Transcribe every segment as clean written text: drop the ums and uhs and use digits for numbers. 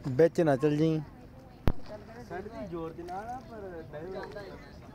बिच ना चल जी जोर दे नाल पर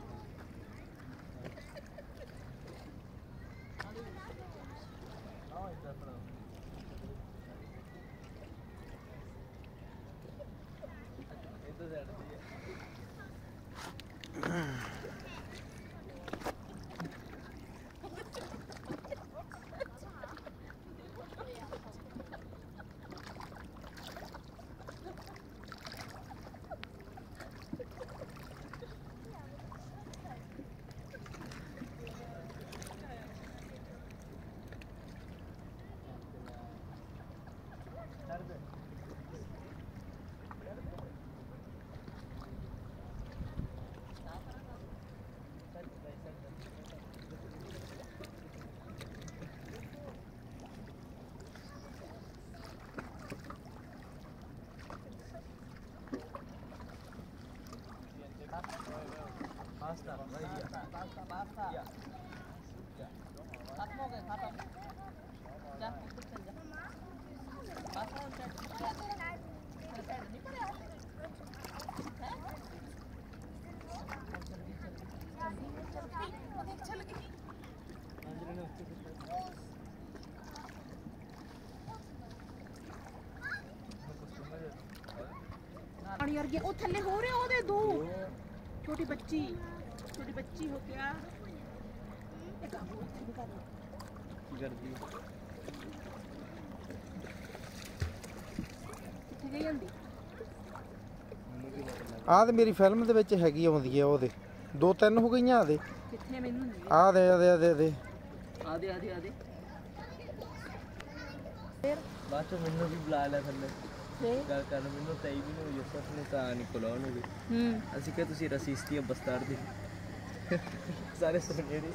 Basta. Iya. Ya. Khत्म हो गए खत्म. जा ऊपर चल जा. basta नहीं पड़ा. चल गई. पानी यार ये ओ थल्ले हो रहे ओदे दो छोटी बच्ची हो क्या एक गर्दी किथे गई जल्दी आ ते मेरी फिल्म दे विच हैगी आउंदी है ओदे दो तीन हो गईयां आदे किथे मैनू नहीं आ दे फिर बाद च मैनू भी बुला लिया थल्ले गल कर मैनू तई भी नहीं यूसुफ ने ता निकोला ने भी ਅਸੀਂ ਕਿ ਤੁਸੀਂ ਰਸੀਸਤੀ ਬਸਤਾਰ ਦੀ ਸਾਰੇ ਸੁਣੇਰੀ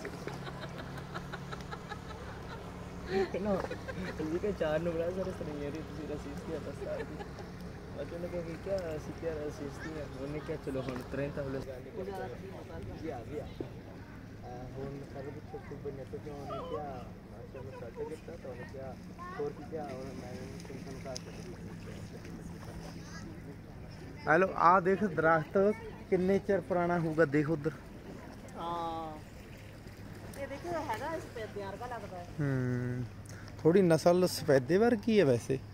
नो जी के चार नु बड़ा सारे सुनेरी ਤੁਸੀਂ ਰਸੀਸਤੀ ਬਸਤਾਰ ਦੀ अचो ने कहा कि क्या सीखिया रसीसती है उन्होंने क्या चलो हम ट्रेन तक ले जाने को जी आ गया हम सारे बच्चे खूब बने तो जो उन्होंने क्या अच्छा में साटे कितना तो उन्होंने क्या और क्या और मैंने टेंशन का हेलो आ देख दरख्त किन्ने चिर पुराना होगा देख उधर हां ये देखो हैगा सफेद यार का लगता है थोड़ी नस्ल सफेदे वर्गी है वैसे